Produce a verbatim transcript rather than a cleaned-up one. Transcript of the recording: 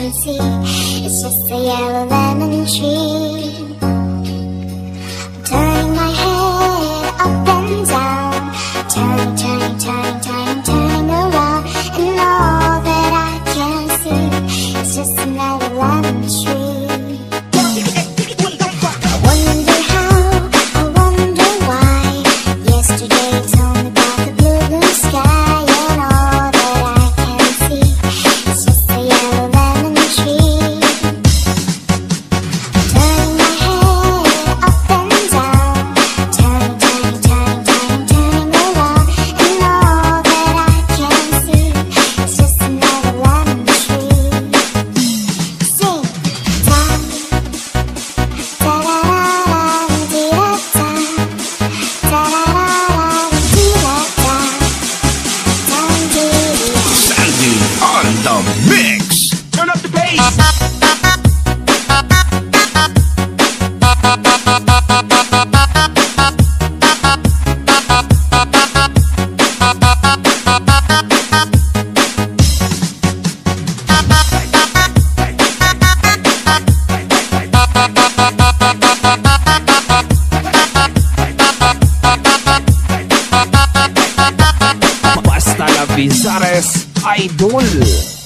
can see, it's just a yellow lemon tree. Turning my head up and down, turning, turning, turning, turning, turning around, and all that I can see is just another lemon tree. I wonder how, I wonder why. Yesterday you told me about the blue, blue sky, and all that I can see is just a yellow lemon tree. Turning my head up and down, turning, turning, turning, turning, turning around, and all that I can see is just another lemon tree. Sing, da, da da da da da da Sandy on the mix. Turn up the bass. Basta la Bizares Idol.